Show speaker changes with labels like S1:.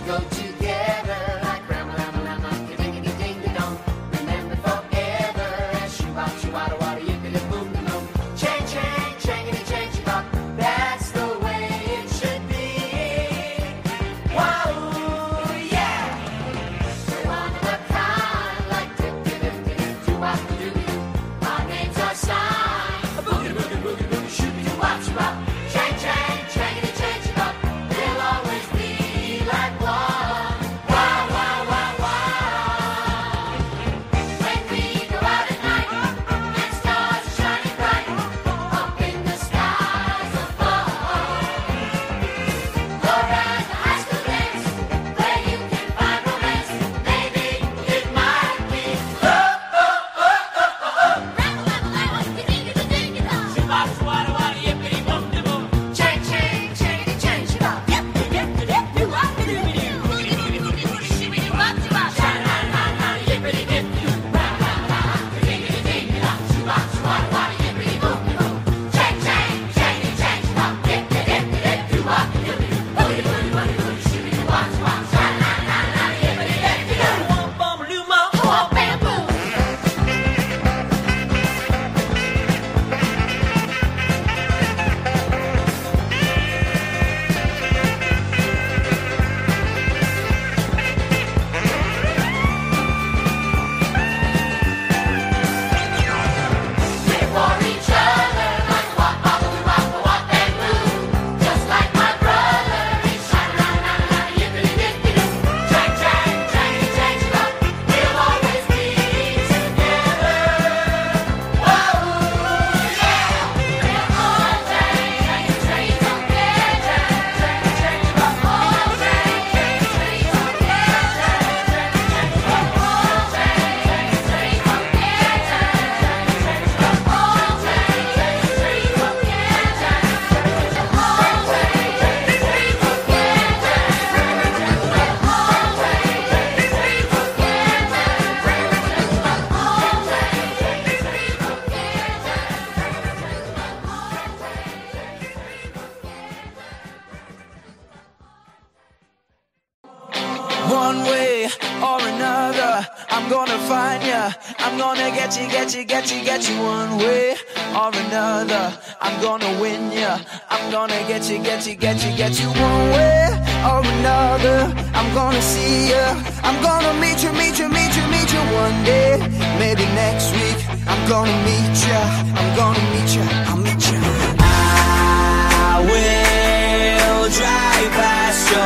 S1: go together like Rama Lama Lama, ding ding ding ding dong. Remember forever as shoo-bop, shoo-wada wada, yippity boom boom. Chang chang, changity chang chang. That's the way it should be. Wow, yeah. We're one of a kind, like dip dip dip dip, doo-wop doo-doo. Our names are signed. A boogie boogie boogie boogie, shoo-bop shoo-bop. Chang chang, changity chang chang. We'll always be like one. Wow, wow, wow, wow. When we go out at night and stars are shining bright up in the skies above. Or at the high school dance where you can find romance, maybe it might be love. Shoo-bop, shoo-wada, wada, yippity boom de boom. Chang chang, changity chang chang. Yep, yep, yep, doo-wop doo-doo-doo. Boogie boogie boogie boogie, shoo-bop shoo-bop. Sha-la-la-la, yippity-dip doo. Ra-la-la, ding-a-ding-a-dong. Shoo-bop, shoo-wada, wada, yippity boom de boom. Chang chang, changity chang chang. Yep, yep, yep, yep, doo-wop doo-doo-doo. Boogie boogie boogie boogie, shoo-bop shoo-bop. Sha-la-la-la, yippity-dip doo. Womp-bum-a-loo-mo, womp-bam-boom. Live for each other like a wop, wop, wop, wop, and boom. Just like my brother, he's sha-la-la-la, yippity-dip-doo. Chang, chang, changity chang chang. We'll always be together. Whoa, yeah. We're all chang, chang, chang, chang, chang, chang, chang, chang. All chang, chang, chang, chang, chang, chang, chang. All chang, chang, chang, chang, chang, chang, chang. All chang, chang, chang, chang, chang, chang. All chang, chang, chang, chang, chang, chang.
S2: One way or another, I'm gonna find ya. I'm gonna get you, get you, get you, get you. One way or another, I'm gonna win ya. I'm gonna get you, get you, get you, get you. One way or another, I'm gonna see ya. I'm gonna meet you, meet you, meet you, meet you one day. Maybe next week, I'm gonna meet ya. I'm gonna meet ya, I'll meet ya. I will drive past your